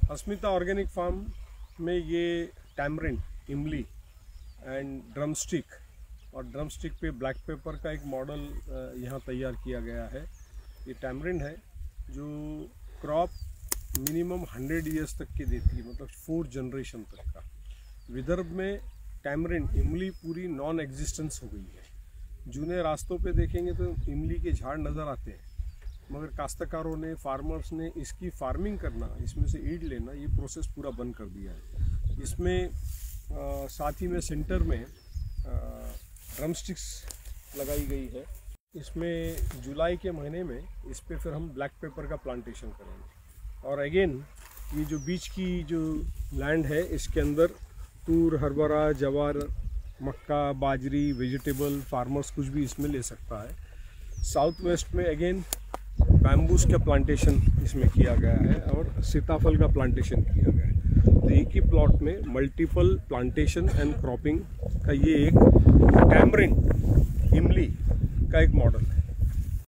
अस्मिता organic farm में ये tamarind, इमली एंड ड्रमस्टिक और ड्रमस्टिक पे ब्लैक पेपर का एक मॉडल यहाँ तैयार किया गया है। ये टैमरिंड है जो क्रॉप मिनिमम 100 ईयर्स तक की देती है, मतलब 4 जनरेशन तक का। विदर्भ में टैमरिंड, इमली पूरी नॉन एग्जिस्टेंस हो गई है। जूने रास्तों पे देखेंगे तो इमली के झाड़ नज़र आते हैं, मगर काश्तकारों ने, फार्मर्स ने इसकी फार्मिंग करना, इसमें से ईड लेना, ये प्रोसेस पूरा बंद कर दिया है। इसमें साथ ही में सेंटर में ड्रमस्टिक्स लगाई गई है। इसमें जुलाई के महीने में इस पे फिर हम ब्लैक पेपर का प्लांटेशन करेंगे। और अगेन ये जो बीच की जो लैंड है, इसके अंदर तूर, हरभरा, जवार, मक्का, बाजरी, वेजिटेबल, फार्मर्स कुछ भी इसमें ले सकता है। साउथ वेस्ट में अगेन बैम्बूस का प्लांटेशन इसमें किया गया है और सीताफल का प्लांटेशन किया गया है। तो एक ही प्लॉट में मल्टीपल प्लांटेशन एंड क्रॉपिंग का ये एक टैमरिंड, इमली का एक मॉडल है।